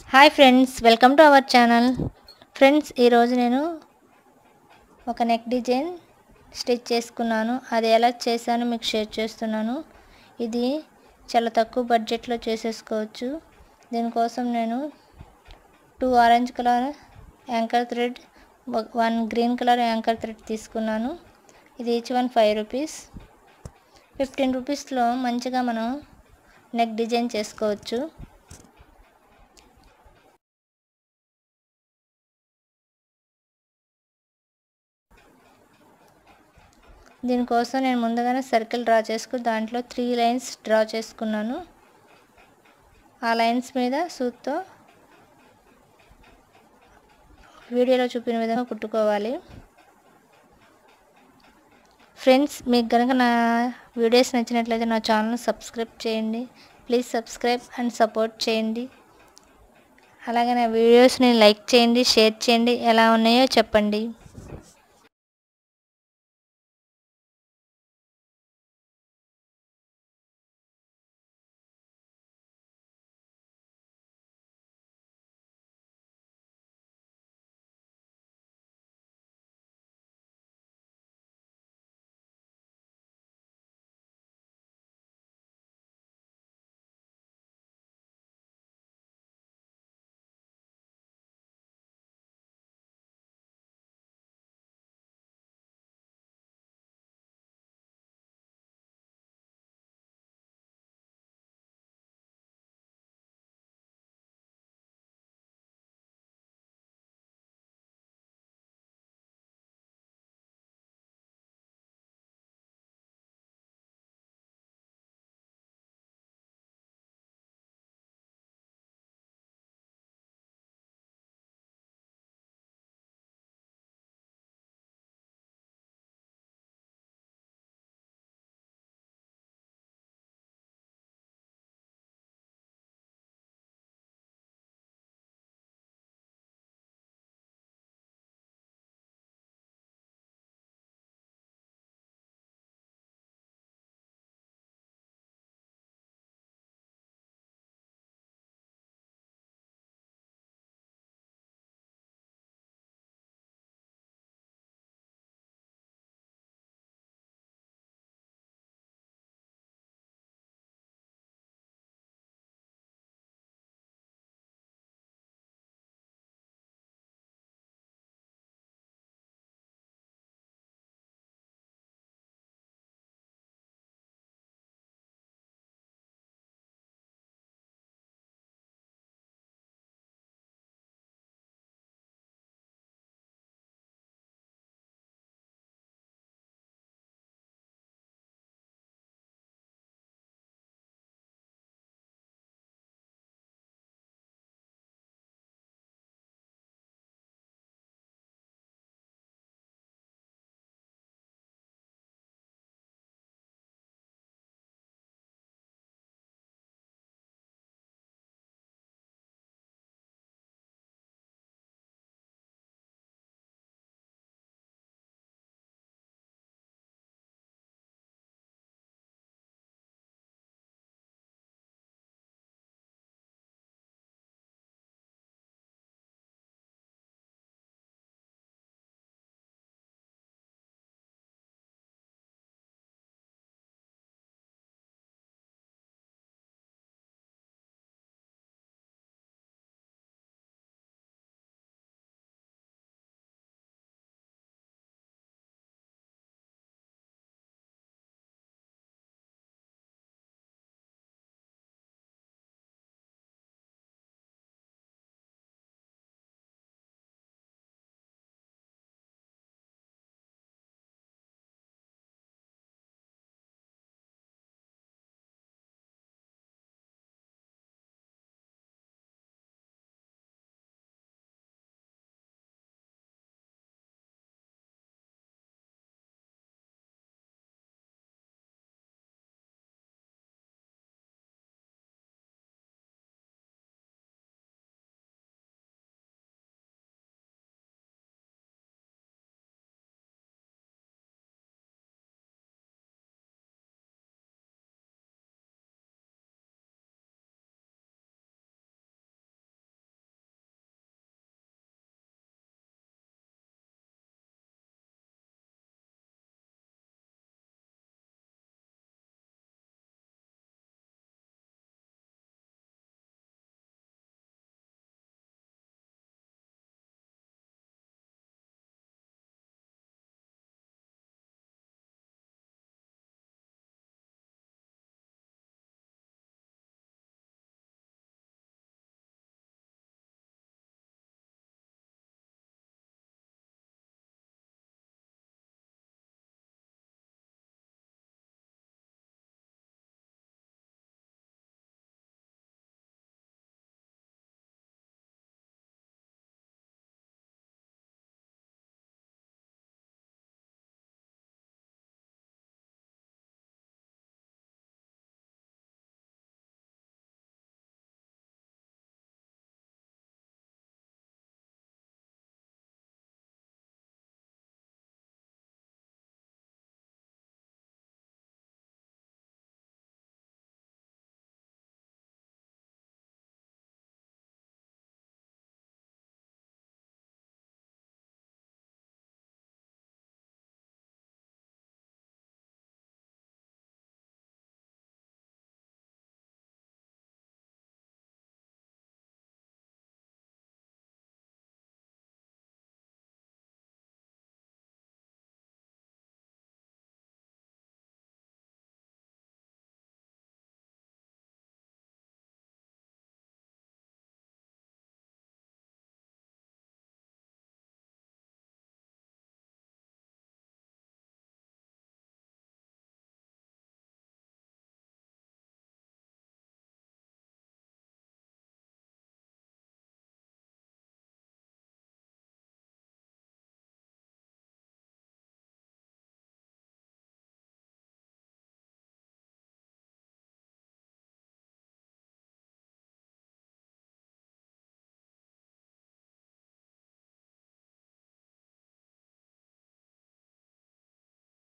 Hi friends, welcome to our channel. Friends, ఈరోజు నేను ఒక నెక్ డిజైన్ స్టిచ్ చేసుకున్నాను. అది ఎలా చేశానో మీకు షేర్ చేస్తున్నాను. ఇది చాలా తక్కువ బడ్జెట్లో చేసేసుకోవచ్చు. దీనికోసం నేను 2 orange colour anchor thread, 1 green colour anchor thread తీసుకున్నాను. ఇది ఈచ్ వన్ 5 రూపీస్. 15 రూపీస్లో మంచిగా మనం నెక్ డిజైన్ చేసుకోవచ్చు. దీనికోసం నేను ముందుగానే సర్కిల్ డ్రా చేసుకుని దాంట్లో 3 లైన్స్ డ్రా చేసుకున్నాను. ఆ లైన్స్ మీద సూత్తో వీడియోలో చూపిన విధంగా కుట్టుకోవాలి. ఫ్రెండ్స్, మీకు కనుక నా వీడియోస్ నచ్చినట్లయితే నా ఛానల్ సబ్స్క్రైబ్ చేయండి. ప్లీజ్ సబ్స్క్రైబ్ అండ్ సపోర్ట్ చేయండి. అలాగే నా వీడియోస్ని లైక్ చేయండి, షేర్ చేయండి. ఎలా ఉన్నాయో చెప్పండి.